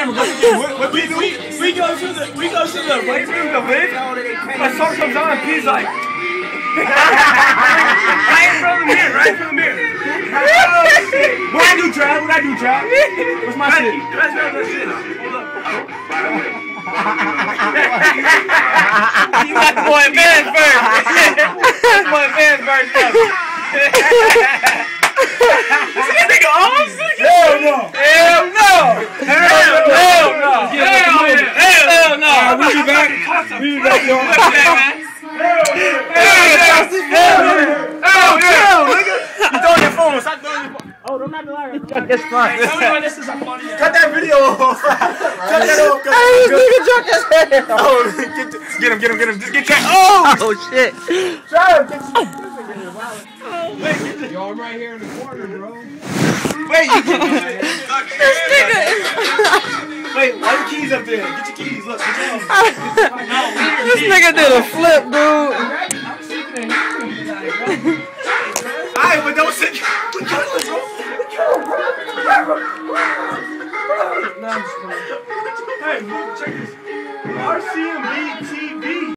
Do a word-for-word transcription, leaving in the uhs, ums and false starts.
camera. Go to the camera. What, what we do? We, we go to the we go to the weight room to lift. My song comes on and P's like right in front of the mirror, right in front of the mirror. What I do, Trav? What I do, Trav? What's my shit? That's not that shit. Hold up. You got the boy advance first. Boy advance first. This nigga almost sick. Hell no. Hell no. Hell no. Hell no. Hell no. We be back. We be back, y'all. Hell yeah. Hell yeah. Hell yeah. You throwing your phone. Stop throwing your phone. Oh, don't not lie. That's fine. Tell me why this is a funny. Cut that video off. Cut that off. Hey, this nigga dropped his head. Oh, get him, get him, get him. Just get cat. Oh, oh shit. Try him. Wait, yo, I'm right here in the corner, bro. Wait, you can This nigga. Wait, why the keys up there? Get your keys. Look. Get your keys. This nigga did a flip, dude. Alright, but don't sit. We killed him, bro. We killed him, bro. Hey, check this. R C M B T V.